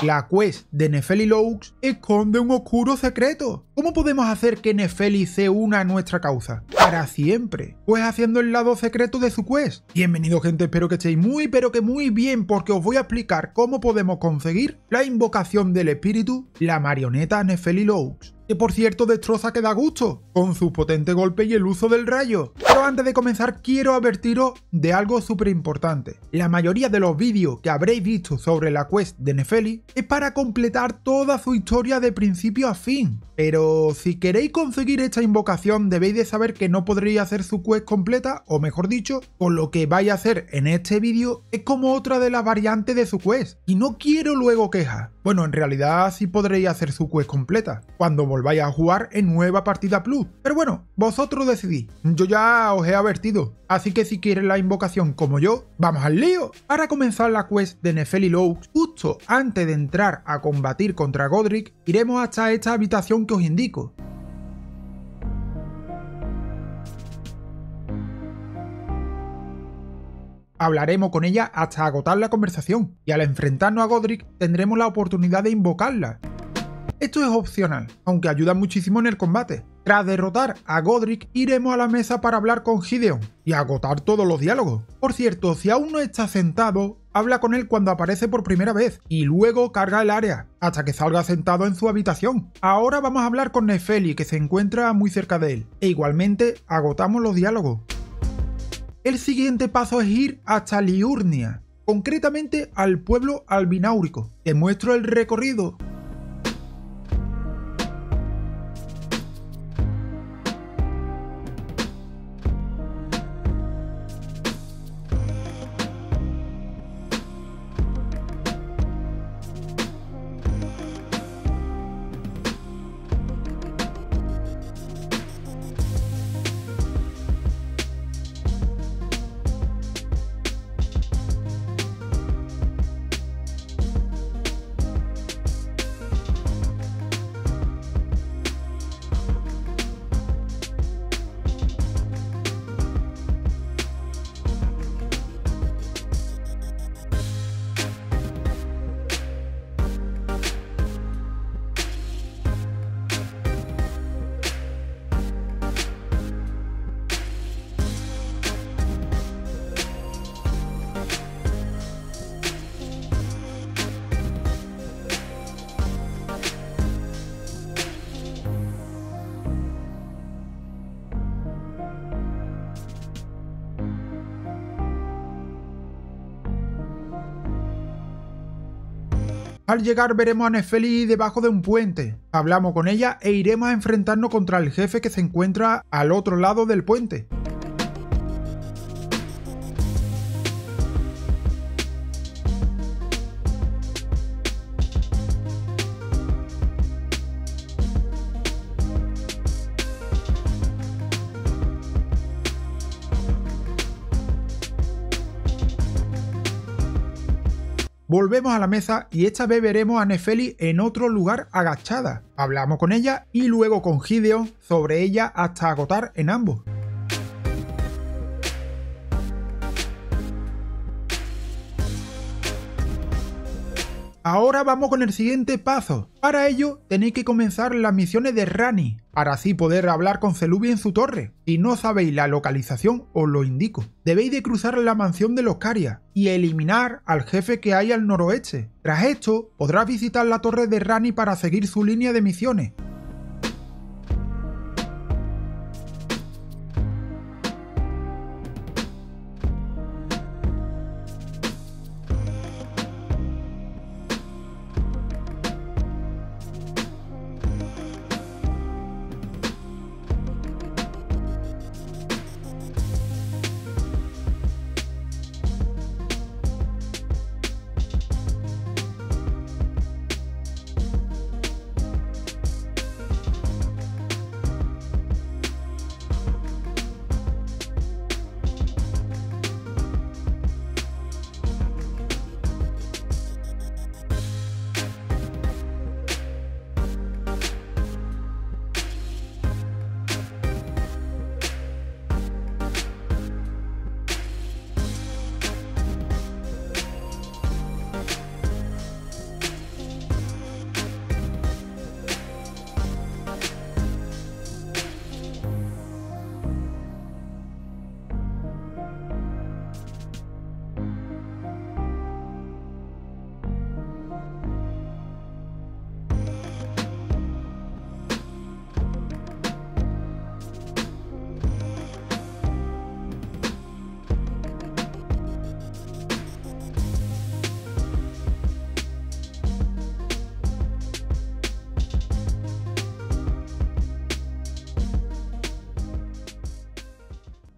La quest de Nefeli Loux esconde un oscuro secreto. ¿Cómo podemos hacer que Nefeli se una a nuestra causa? Para siempre. Pues haciendo el lado secreto de su quest. Bienvenido, gente, espero que estéis muy pero que muy bien, porque os voy a explicar cómo podemos conseguir la invocación del espíritu, la marioneta Nefeli Loux. Que por cierto destroza que da gusto, con su potente golpe y el uso del rayo. Pero antes de comenzar quiero advertiros de algo súper importante. La mayoría de los vídeos que habréis visto sobre la quest de Nefeli es para completar toda su historia de principio a fin. Pero si queréis conseguir esta invocación debéis de saber que no podréis hacer su quest completa, o mejor dicho, con lo que vais a hacer en este vídeo es como otra de las variantes de su quest. Y no quiero luego quejas. Bueno, en realidad sí podréis hacer su quest completa, cuando volváis a jugar en nueva partida plus. Pero bueno, vosotros decidís. Yo ya os he advertido. Así que si quieres la invocación como yo, ¡vamos al lío! Para comenzar la quest de Nefeli Loux, justo antes de entrar a combatir contra Godric, iremos hasta esta habitación que os indico. Hablaremos con ella hasta agotar la conversación, y al enfrentarnos a Godric tendremos la oportunidad de invocarla. Esto es opcional, aunque ayuda muchísimo en el combate. Tras derrotar a Godric, iremos a la mesa para hablar con Gideon y agotar todos los diálogos. Por cierto, si aún no está sentado, habla con él cuando aparece por primera vez y luego carga el área, hasta que salga sentado en su habitación. Ahora vamos a hablar con Nefeli, que se encuentra muy cerca de él, e igualmente agotamos los diálogos. El siguiente paso es ir hasta Liurnia, concretamente al pueblo albináurico. Te muestro el recorrido. Al llegar veremos a Nefeli debajo de un puente. Hablamos con ella e iremos a enfrentarnos contra el jefe que se encuentra al otro lado del puente. Volvemos a la mesa y esta vez veremos a Nefeli en otro lugar agachada. Hablamos con ella y luego con Gideon sobre ella hasta agotar en ambos. Ahora vamos con el siguiente paso. Para ello tenéis que comenzar las misiones de Ranni, para así poder hablar con Celebi en su torre. Si no sabéis la localización, os lo indico. Debéis de cruzar la mansión de los Caria y eliminar al jefe que hay al noroeste. Tras esto, podrás visitar la torre de Ranni para seguir su línea de misiones.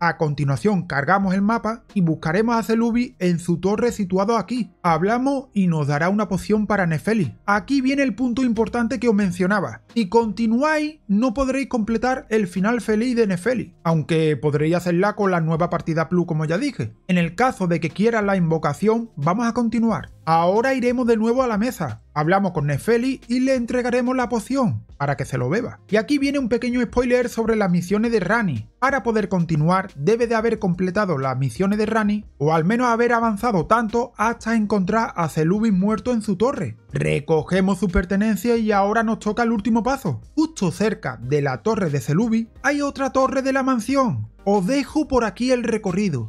A continuación cargamos el mapa y buscaremos a Celebi en su torre situado aquí. Hablamos y nos dará una poción para Nefeli. Aquí viene el punto importante que os mencionaba. Si continuáis, no podréis completar el final feliz de Nefeli, aunque podréis hacerla con la nueva partida Plus como ya dije. En el caso de que quieras la invocación, vamos a continuar. Ahora iremos de nuevo a la mesa. Hablamos con Nefeli y le entregaremos la poción para que se lo beba. Y aquí viene un pequeño spoiler sobre las misiones de Ranni. Para poder continuar, debe de haber completado las misiones de Ranni o al menos haber avanzado tanto hasta encontrar a Celebi muerto en su torre. Recogemos su pertenencia y ahora nos toca el último paso. Justo cerca de la torre de Celebi hay otra torre de la mansión. Os dejo por aquí el recorrido.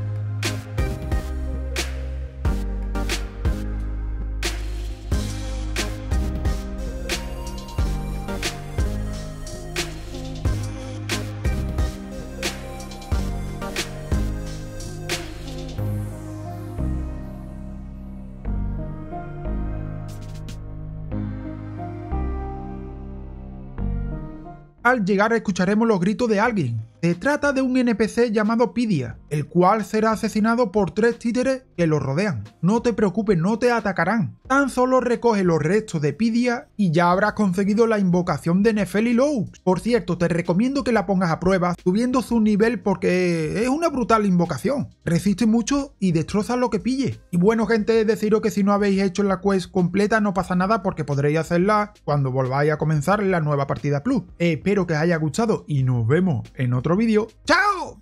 Al llegar escucharemos los gritos de alguien. Se trata de un NPC llamado Pidia, el cual será asesinado por 3 títeres que lo rodean. No te preocupes, no te atacarán. Tan solo recoge los restos de Pidia y ya habrás conseguido la invocación de Nefeli Loux. Por cierto, te recomiendo que la pongas a prueba subiendo su nivel porque es una brutal invocación. Resiste mucho y destroza lo que pille. Y bueno gente, deciros que si no habéis hecho la quest completa no pasa nada porque podréis hacerla cuando volváis a comenzar la nueva partida Plus. Espero que os haya gustado y nos vemos en otro vídeo. ¡Chao!